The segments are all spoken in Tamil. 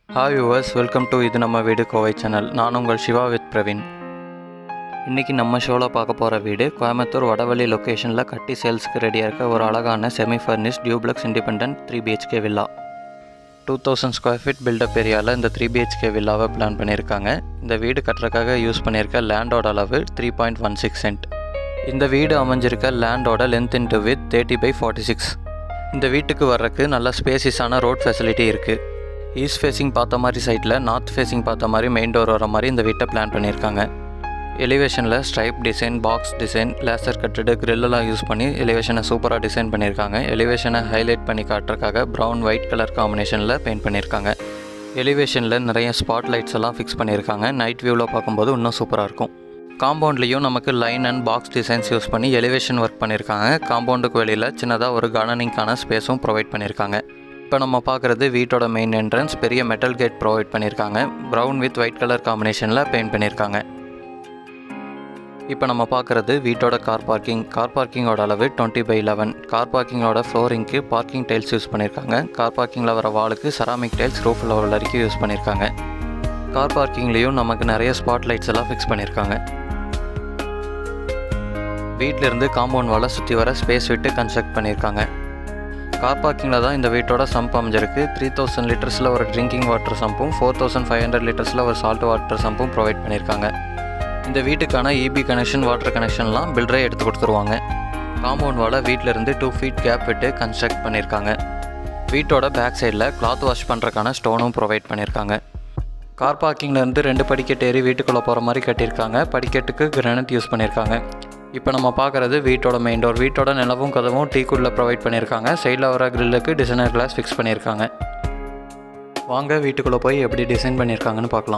ஹாய் வியூவர்ஸ், வெல்கம் டு இது நம்ம வீடு கோவை சேனல். நான் உங்கள் சிவா வித் பிரவீன். இன்றைக்கி நம்ம ஷோவில் பார்க்க போகிற வீடு கோயம்புத்தூர் வடவள்ளி லொக்கேஷனில் கட்டி சேல்ஸுக்கு ரெடியாக இருக்க ஒரு அழகான semi furnished duplex independent 3 BHK villa. 2000 square feet built up ஏரியாவில் இந்த 3 BHK வில்லாவை பிளான் பண்ணியிருக்காங்க. இந்த வீடு கட்டுறதுக்காக யூஸ் பண்ணியிருக்க லேண்டோட அளவு 3.16 சென்ட். இந்த வீடு அமைஞ்சிருக்க லேண்டோட லென்த் இன்ட்டு வித் 30/46. இந்த வீட்டுக்கு வர்றதுக்கு நல்ல ஸ்பேசிஸான ரோட் ஃபெசிலிட்டி இருக்குது. ஈஸ்ட் ஃபேஸிங் பார்த்த மாதிரி சைட்டில் நார்த் ஃபேஸிங் பார்த்த மாதிரி மெயின் டோர் வர மாதிரி இந்த வீட்டை பிளான் பண்ணியிருக்காங்க. எலிவேஷனில் stripe design, box design, laser cutted, கிரில்லெலாம் யூஸ் பண்ணி எலிவேஷனை சூப்பராக டிசைன் பண்ணியிருக்காங்க. எலிவேஷனை ஹைலைட் பண்ணி காட்டுறதுக்காக ப்ரௌன் ஒயிட் கலர் காம்பினேஷனில் பெயிண்ட் பண்ணியிருக்காங்க. எலிவேஷனில் நிறைய ஸ்பாட் லைட்ஸ் எல்லாம் ஃபிக்ஸ் பண்ணியிருக்காங்க. நைட் வியூவில் பார்க்கும்போது இன்னும் சூப்பராக இருக்கும். காம்பவுண்ட்லேயும் நமக்கு line and box designs use பண்ணி எலிவேஷன் ஒர்க் பண்ணியிருக்காங்க. காம்பவுண்டுக்கு வெளியில் சின்னதாக ஒரு கார்டனிங்கான ஸ்பேஸும் ப்ரொவைட் பண்ணியிருக்காங்க. இப்போ நம்ம பார்க்குறது வீட்டோட மெயின் என்ட்ரன்ஸ். பெரிய மெட்டல் கேட் ப்ரொவைட் பண்ணியிருக்காங்க. ப்ரௌன் வித் ஒயிட் கலர் காம்பினேஷனில் பெயிண்ட் பண்ணியிருக்காங்க. இப்போ நம்ம பார்க்குறது வீட்டோட கார் பார்க்கிங். கார் பார்க்கிங்கோட அளவு 20/11. கார் பார்க்கிங்கோட ஃப்ளோரிங்க்கு பார்க்கிங் டைல்ஸ் யூஸ் பண்ணியிருக்காங்க. கார் பார்க்கிங்கில் வர வாலுக்கு செராமிக் டைல்ஸ் ரூஃப் லெவல் வரைக்கும் யூஸ் பண்ணியிருக்காங்க. கார் பார்க்கிங்லேயும் நமக்கு நிறைய ஸ்பாட் லைட்ஸ் எல்லாம் ஃபிக்ஸ் பண்ணியிருக்காங்க. வீட்டிலேருந்து காம்பவுண்ட் வாலை சுற்றி வர ஸ்பேஸ் விட்டு கன்ஸ்ட்ரக்ட் பண்ணியிருக்காங்க. கார் பார்க்கிங்கில் தான் இந்த வீட்டோட சம்ப் அமைஞ்சிருக்கு. 3000 லிட்டர்ஸில் ஒரு ட்ரிங்கிங் வாட்டர் சம்பும் 4500 லிட்டர்ஸில் ஒரு சால்ட் வாட்டர் சம்பும் ப்ரொவைட் பண்ணியிருக்காங்க. இந்த வீட்டுக்கான EB கனெக்ஷன், வாட்டர் கனெக்ஷன்லாம் பில்டரே எடுத்து கொடுத்துருவாங்க. காம்பவுண்ட் வாலை வீட்டிலேருந்து 2 ஃபீட் கேப் விட்டு கன்ஸ்ட்ரக்ட் பண்ணியிருக்காங்க. வீட்டோட பேக் சைடில் கிளாத் வாஷ் பண்ணுறக்கான ஸ்டோனும் ப்ரொவைட் பண்ணியிருக்காங்க. கார் பார்க்கிங்லேருந்து 2 படிக்கட்டு ஏறி வீட்டுக்குள்ளே போகிற மாதிரி கட்டியிருக்காங்க. படிக்கட்டுக்கு கிரானைட் யூஸ் பண்ணியிருக்காங்க. இப்போ நம்ம பார்க்குறது வீட்டோட மெயின் டோர். வீட்டோட நிலவும் கதவும் டீக்குடில் ப்ரொவைட் பண்ணியிருக்காங்க. சைடில் வர கிரில்லுக்கு டிசைனர் கிளாஸ் ஃபிக்ஸ் பண்ணியிருக்காங்க. வாங்க வீட்டுக்குள்ளே போய் எப்படி டிசைன் பண்ணியிருக்காங்கன்னு பார்க்கலாம்.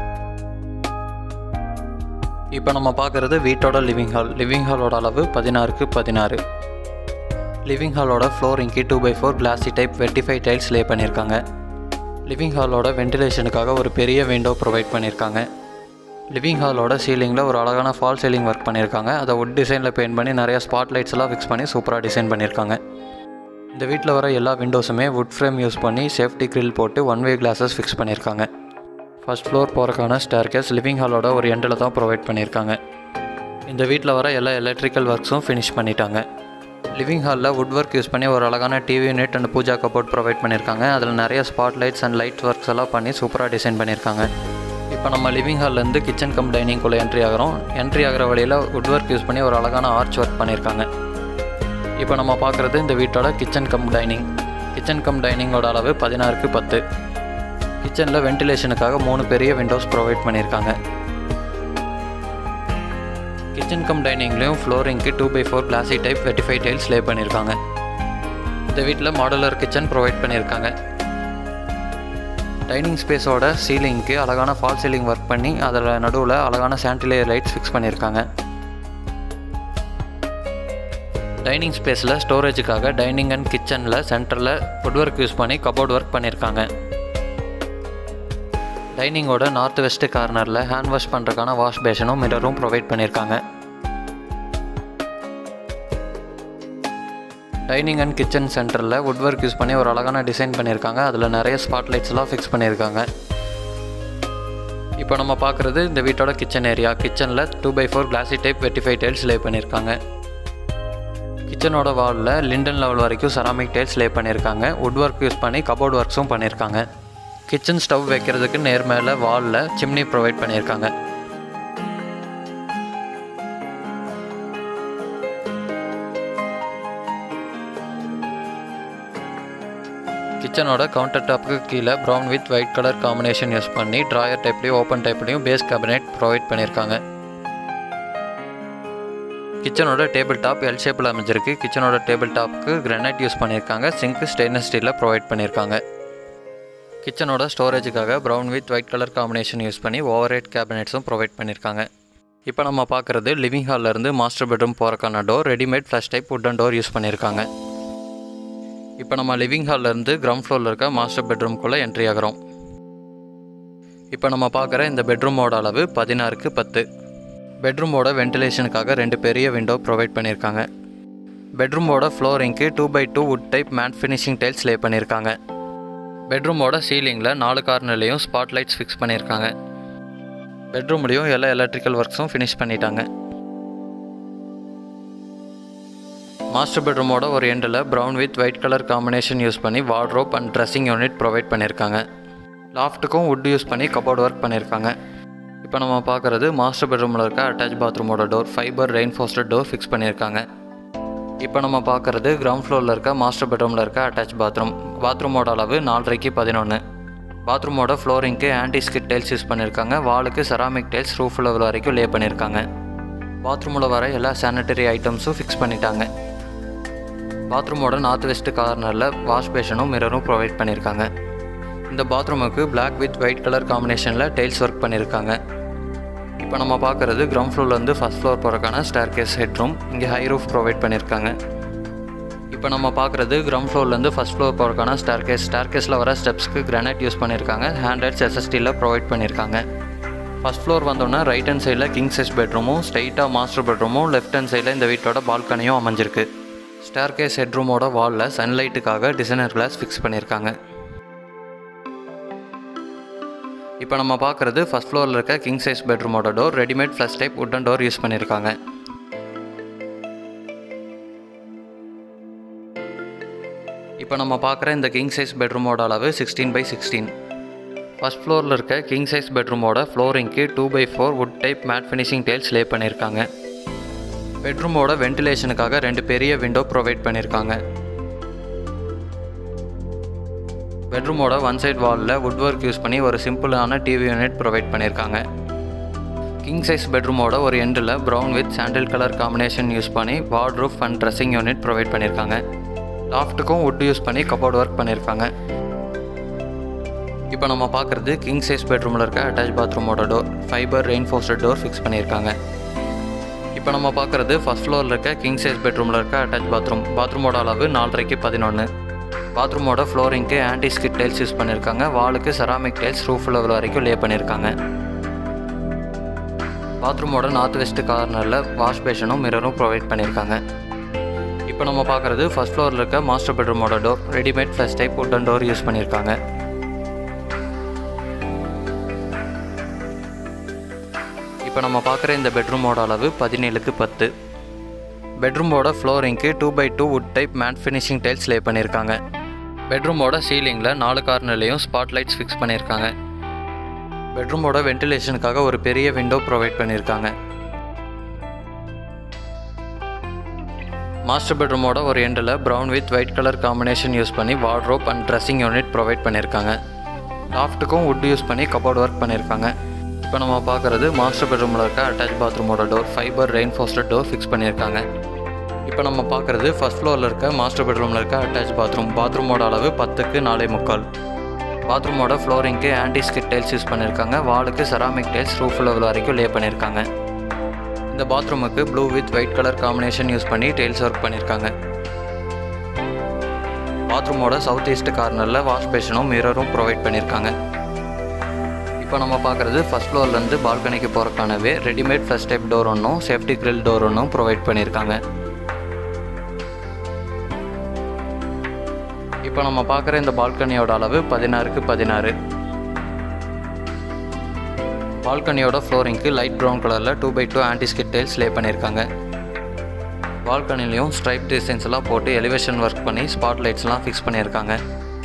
இப்போ நம்ம பார்க்குறது வீட்டோட லிவிங் ஹால். லிவிங் ஹாலோட அளவு 16x16. லிவிங் ஹாலோட ஃப்ளோரிங்க்கு 2x4 கிளாசி டைப் வெர்டிஃபை டைல்ஸ் லே பண்ணியிருக்காங்க. லிவிங் ஹாலோட வென்டிலேஷனுக்காக ஒரு பெரிய விண்டோ ப்ரொவைட் பண்ணியிருக்காங்க. லிவிங் ஹாலோட சீலிங்கில் ஒரு அழகான ஃபால் சீலிங் ஒர்க் பண்ணியிருக்காங்க. அதை வுட் டிசைனில் பெயிண்ட் பண்ணி நிறைய ஸ்பாட் லைட்ஸ் எல்லாம் ஃபிக்ஸ் பண்ணி சூப்பராக டிசைன் பண்ணியிருக்காங்க. இந்த வீட்டில் வர எல்லா விண்டோஸுமே வுட் ஃப்ரேம் யூஸ் பண்ணி சேஃப்டி கிரில் போட்டு 1 வே கிளாஸஸ் ஃபிக்ஸ் பண்ணியிருக்காங்க. ஃபர்ஸ்ட் ஃப்ளோர் போகிறக்கான ஸ்டேர்கேஸ் லிவிங் ஹாலோட ஒரு எண்டில் தான் ப்ரொவைட் பண்ணியிருக்காங்க. இந்த வீட்டில் வர எல்லா எலக்ட்ரிக்கல் ஒர்க்ஸும் ஃபினிஷ் பண்ணிட்டாங்க. லிவிங் ஹாலில் வுட் ஒர்க் யூஸ் பண்ணி ஒரு அழகான TV unit and pooja cupboard provide பண்ணியிருக்காங்க. அதில் நிறைய spot lights and light works எல்லாம் பண்ணி சூப்பராக டிசைன் பண்ணியிருக்காங்க. இப்போ நம்ம லிவிங் ஹால்லேருந்து கிச்சன் கம் டைனிங்குள்ளே என்ட்ரி ஆகிறோம். என்ட்ரி ஆகிற வழியில் வுட் ஒர்க் யூஸ் பண்ணி ஒரு அழகான ஆர்ச் ஒர்க் பண்ணியிருக்காங்க. இப்போ நம்ம பார்க்குறது இந்த வீட்டோட kitchen cum dining. Kitchen cum டைனிங்கோட அளவு 16x10. கிச்சனில் வென்டிலேஷனுக்காக 3 பெரிய விண்டோஸ் ப்ரொவைட் பண்ணியிருக்காங்க. கிச்சன் கம் டைனிங்லேயும் ஃப்ளோரிங்க்கு 2x4 கிளாசி டைப் வெர்டிஃபை டைல்ஸ் லே பண்ணியிருக்காங்க. இந்த வீட்டில் மாடுலர் கிச்சன் ப்ரொவைட் பண்ணியிருக்காங்க. டைனிங் ஸ்பேஸோட சீலிங்க்கு அழகான ஃபால் சீலிங் ஒர்க் பண்ணி அதில் நடுவில் அழகான சாண்டிலியர் லைட்ஸ் ஃபிக்ஸ் பண்ணியிருக்காங்க. டைனிங் ஸ்பேஸில் ஸ்டோரேஜுக்காக டைனிங் அண்ட் கிச்சனில் சென்டரில் வுட் ஒர்க் யூஸ் பண்ணி கபோர்ட் ஒர்க் பண்ணியிருக்காங்க. டைனிங்கோட நார்த் வெஸ்ட் கார்னரில் ஹேண்ட் வாஷ் பண்ணுறதுக்கான வாஷ் பேஷனும் மிரரும் ப்ரொவைட் பண்ணியிருக்காங்க. டைனிங் அண்ட் கிச்சன் சென்டரில் வுட் ஒர்க் யூஸ் பண்ணி ஒரு அழகான டிசைன் பண்ணியிருக்காங்க. அதில் நிறைய ஸ்பாட் லைட்ஸ்லாம் ஃபிக்ஸ் பண்ணியிருக்காங்க. இப்போ நம்ம பார்க்குறது இந்த வீட்டோட கிச்சன் ஏரியா. கிச்சனில் 2x4 கிளாசி டைப் வெர்டிஃபை டைல்ஸ் லே பண்ணியிருக்காங்க. கிச்சனோட வாலில் லிண்டன் லெவல் வரைக்கும் செராமிக் டைல்ஸ் லே பண்ணியிருக்காங்க. வுட் ஒர்க் யூஸ் பண்ணி கபோர்ட் ஒர்க்ஸும் பண்ணியிருக்காங்க. கிச்சன் ஸ்டவ் வைக்கிறதுக்கு நேர் மேலே வாலில் சிம்னி ப்ரொவைட் பண்ணியிருக்காங்க. கிச்சனோட கவுண்டர் டாப்புக்கு கீழே brown with white colour combination use பண்ணி ட்ராயர் டைப்லையும் ஓப்பன் டைப்லையும் பேஸ் கேபினெட் ப்ரொவைட் பண்ணியிருக்காங்க. கிச்சனோட டேபிள் டாப் எல் ஷேப்பில் அமைஞ்சிருக்கு. கிச்சனோட டேபிள் டாப்புக்கு கிரானைட் யூஸ் பண்ணியிருக்காங்க. சிங்க்கு ஸ்டெயின்லெஸ் ஸ்டீலில் ப்ரொவைட் பண்ணியிருக்காங்க. கிச்சனோட ஸ்டோரேஜுக்காக brown with white colour combination use பண்ணி ஓவர் ஹெட் கேபினெட்ஸும் ப்ரொவைட் பண்ணியிருக்காங்க. இப்போ நம்ம பார்க்குறது லிவிங் ஹால்லேருந்து மாஸ்டர் பெட்ரூம் போகிறக்கான door. Readymade flush type wooden door use பண்ணியிருக்காங்க. இப்போ நம்ம லிவிங் ஹால்லேருந்து கிரவுண்ட் ஃப்ளோரில் இருக்க மாஸ்டர் பெட்ரூம்குள்ளே என்ட்ரி ஆகிறோம். இப்போ நம்ம பார்க்குற இந்த பெட்ரூமோட அளவு 16x10. பெட்ரூமோட வென்டிலேஷனுக்காக 2 பெரிய விண்டோ ப்ரொவைட் பண்ணியிருக்காங்க. பெட்ரூமோட ஃப்ளோரிங்க்கு 2x2 wood type matt finishing tiles lay பண்ணியிருக்காங்க. பெட்ரூமோட சீலிங்கில் 4 கார்னர்லேயும் ஸ்பாட் லைட்ஸ் ஃபிக்ஸ் பண்ணியிருக்காங்க. பெட்ரூம்லேயும் எல்லா எலக்ட்ரிக்கல் ஒர்க்ஸும் ஃபினிஷ் பண்ணிட்டாங்க. மாஸ்டர் பெட்ரூமோட ஒரு எண்டில் brown with white colour combination use பண்ணி wardrobe and dressing unit provide பண்ணியிருக்காங்க. லாஃப்ட்டுக்கும் வுட் யூஸ் பண்ணி கபோர்ட் ஒர்க் பண்ணியிருக்காங்க. இப்போ நம்ம பார்க்குறது மாஸ்டர் பெட்ரூமில் இருக்க அட்டாச் பாத்ரூமோட door fibre reinforced door fix பண்ணியிருக்காங்க. இப்போ நம்ம பார்க்குறது கிரவுண்ட் ஃப்ளோரில் இருக்க மாஸ்டர் பெட்ரூமில் இருக்க அட்டாச் பாத்ரூமோட அளவு 4x11. பாத்ரூமோட ஃப்ளோரிங்க்கு ஆன்டி ஸ்கிட் டைல்ஸ் யூஸ் பண்ணியிருக்காங்க. வாலுக்கு செராமிக் டைல்ஸ் ரூஃப் லெவல் வரைக்கும் லே பண்ணியிருக்காங்க. பாத்ரூமில் வர எல்லா சானிட்டரி ஐட்டம்ஸும் ஃபிக்ஸ் பண்ணிட்டாங்க. பாத்ரூமோட நார்த் வெஸ்ட் கார்னரில் வாஷ் பேஷனும் மிரரும் ப்ரொவைட் பண்ணியிருக்காங்க. இந்த பாத்ரூமுக்கு பிளாக் வித் ஒயிட் கலர் காம்பினேஷனில் டைல்ஸ் ஒர்க் பண்ணியிருக்காங்க. இப்போ நம்ம பார்க்குறது கிரவுண்ட் ஃப்ளோர்லேருந்து ஃபஸ்ட் ஃப்ளோர் போகிறக்கான ஸ்டேர்கேஸ் ஹெட்ரூம். இங்கே ஹை ரூஃப் ப்ரொவைட் பண்ணியிருக்காங்க. இப்போ நம்ம பார்க்குறது கிரவுண்ட் ஃப்ளோர்லேருந்து ஃபஸ்ட் ஃப்ளோர் போகிறக்கான ஸ்டேர்கேஸில் வர ஸ்டெப்ஸ்க்கு கிரானைட் யூஸ் பண்ணியிருக்காங்க. ஹேண்ட்ரைட்ஸ் எஸ்எஸ்டியில் ப்ரொவைட் பண்ணியிருக்காங்க. ஃபஸ்ட் ஃப்ளோர் வந்தோன்னா ரைட் ஹேண்ட் சைடில் கிங் சைஸ் பெட்ரூமும் ஸ்ட்ரைட்டாக மாஸ்டர் பெட்ரூமும் லெஃப்ட் ஹேண்ட் சைடில் இந்த வீட்டோட பால்கனியும் அமைஞ்சிருக்கு. ஸ்டேர்கேஸ் ஹெட்ரூமோட வாலில் சன்லைட்டுக்காக டிசைனர் கிளாஸ் ஃபிக்ஸ் பண்ணியிருக்காங்க. இப்போ நம்ம பார்க்குறது ஃபஸ்ட் ஃப்ளோரில் இருக்க கிங் சைஸ் பெட்ரூமோட door readymade flush type wooden door use பண்ணியிருக்காங்க. இப்போ நம்ம பார்க்குற இந்த கிங் சைஸ் பெட்ரூமோட அளவு 16x16. ஃபஸ்ட் ஃப்ளோரில் இருக்க கிங் சைஸ் பெட்ரூமோட ஃப்ளோரிங்க்கு 2x4 wood type matt finishing tiles lay பண்ணியிருக்காங்க. பெட்ரூமோட வென்டிலேஷனுக்காக 2 பெரிய விண்டோ ப்ரொவைட் பண்ணியிருக்காங்க. பெட்ரூமோட ஒன் சைட் வாலில் வுட் ஒர்க் யூஸ் பண்ணி ஒரு சிம்பிளான டிவி யூனிட் ப்ரொவைட் பண்ணியிருக்காங்க. கிங் சைஸ் பெட்ரூமோட ஒரு எண்டில் brown with sandal colour combination use பண்ணி wardrobe and dressing unit provide பண்ணியிருக்காங்க. லாஃப்ட்டுக்கும் வுட் யூஸ் பண்ணி கபோர்ட் ஒர்க் பண்ணியிருக்காங்க. இப்போ நம்ம பார்க்குறது கிங் சைஸ் பெட்ரூமில் இருக்க அட்டாச் பாத்ரூமோட door fibre reinforced door fix பண்ணியிருக்காங்க. இப்போ நம்ம பார்க்குறது ஃபஸ்ட் ஃப்ளோரில் இருக்க கிங் சைஸ் பெட்ரூமில் இருக்க அட்டாச் பாத்ரூமோட அளவு 4x11. பாத்ரூமோட ஃப்ளோரிங்க்கு ஆன்டி ஸ்கிட் டைல்ஸ் யூஸ் பண்ணியிருக்காங்க. வாலுக்கு செராமிக் டைல்ஸ் ரூஃப் லெவல் வரைக்கும் லே பண்ணியிருக்காங்க. பாத்ரூமோட நார்த் வெஸ்ட் கார்னரில் வாஷ் பேஷனும் மிரரும் ப்ரொவைட் பண்ணியிருக்காங்க. இப்போ நம்ம பார்க்குறது ஃபஸ்ட் ஃப்ளோரில் இருக்க மாஸ்டர் பெட்ரூமோட door readymade flush type wooden door use பண்ணியிருக்காங்க. இப்போ நம்ம பார்க்குற இந்த பெட்ரூமோட அளவு 17x10. பெட்ரூமோட ஃப்ளோரிங்க்கு 2x2 wood type matt finishing tiles lay பண்ணியிருக்காங்க. பெட்ரூமோட சீலிங்கில் 4 கார்னர்லேயும் ஸ்பாட் லைட்ஸ் ஃபிக்ஸ் பண்ணியிருக்காங்க. பெட்ரூமோட வென்டிலேஷனுக்காக ஒரு பெரிய விண்டோ ப்ரொவைட் பண்ணியிருக்காங்க. மாஸ்டர் பெட்ரூமோட ஒரு எண்டில் brown with white colour combination use பண்ணி wardrobe and dressing unit provide பண்ணியிருக்காங்க. லாஃப்ட்டுக்கும் வுட் யூஸ் பண்ணி கபோர்ட் ஒர்க் பண்ணியிருக்காங்க. இப்போ நம்ம பார்க்குறது மாஸ்டர் பெட்ரூமில் இருக்க அட்டாச் பாத்ரூமோட door fibre reinforced door fix பண்ணியிருக்காங்க. இப்போ நம்ம பார்க்குறது ஃபஸ்ட் ஃப்ளோரில் இருக்க மாஸ்டர் பெட்ரூமில் இருக்க அட்டாச் பாத்ரூமோட அளவு 10x4.25. பாத்ரூமோட ஃப்ளோரிங்க்கு ஆன்டி ஸ்கிட் டைல்ஸ் யூஸ் பண்ணியிருக்காங்க. வாலுக்கு செராமிக் டைல்ஸ் ரூஃப் லெவல் வரைக்கும் லே பண்ணியிருக்காங்க. இந்த பாத்ரூமுக்கு blue with white colour combination use பண்ணி டைல்ஸ் ஒர்க் பண்ணியிருக்காங்க. பாத்ரூமோட சவுத் ஈஸ்ட் கார்னரில் வாஷ் பேஷனும் மிரரும் ப்ரொவைட் பண்ணியிருக்காங்க. இப்போ நம்ம பார்க்குறது ஃபஸ்ட் ஃப்ளோர்லேருந்து பால்கனிக்கு போகிறக்கானவே ரெடிமேட் ஃப்ளஷ் டைப் டோர் ஒன்றும் சேஃப்டி கிரில் டோர் ஒன்றும் ப்ரொவைட் பண்ணியிருக்காங்க. இப்போ நம்ம பார்க்குற இந்த பால்கனியோட அளவு 16x16. பால்கனியோட ஃப்ளோரிங்க்கு லைட் ப்ரௌன் கலரில் 2x2 anti skid tiles lay பண்ணியிருக்காங்க. பால்கனிலையும் ஸ்ட்ரைப் டிசைன்ஸ் எல்லாம் போட்டு எலிவேஷன் ஒர்க் பண்ணி ஸ்பாட் லைட்ஸ்லாம் ஃபிக்ஸ் பண்ணியிருக்காங்க.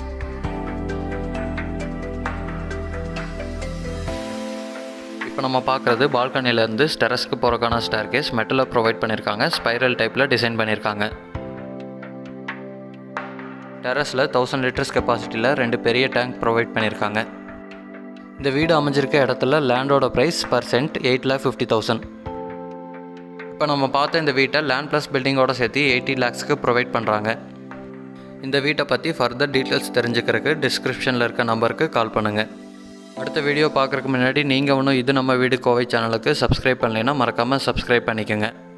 இப்போ நம்ம பார்க்குறது பால்கனிலேருந்து டெரஸ்க்கு போகிறக்கான ஸ்டேர்கேஸ் மெட்டலில் ப்ரொவைட் பண்ணியிருக்காங்க. ஸ்பைரல் டைப்பில் டிசைன் பண்ணியிருக்காங்க. டெரஸில் 1000 லிட்டர்ஸ் கெப்பாசிட்டியில் 2 பெரிய டேங்க் ப்ரொவைட் பண்ணியிருக்காங்க. இந்த வீடு அமைஞ்சிருக்க இடத்துல லேண்டோட ப்ரைஸ் பர் சென்ட் 8,50,000. இப்போ நம்ம பார்த்த இந்த வீட்டை லேண்ட் ப்ளஸ் பில்டிங்கோட சேர்த்து 80 lakhsக்கு ப்ரொவைட் பண்ணுறாங்க. இந்த வீட்டை பற்றி ஃபர்தர் டீட்டெயில்ஸ் தெரிஞ்சுக்கிறதுக்கு டிஸ்கிரிப்ஷனில் இருக்க நம்பருக்கு கால் பண்ணுங்கள். அடுத்த வீடியோ பார்க்குறதுக்கு முன்னாடி நீங்கள் இன்னும் இது நம்ம வீடு கோவை சேனலுக்கு சப்ஸ்கிரைப் பண்ணலைன்னா மறக்காமல் சப்ஸ்கிரைப் பண்ணிக்கோங்க.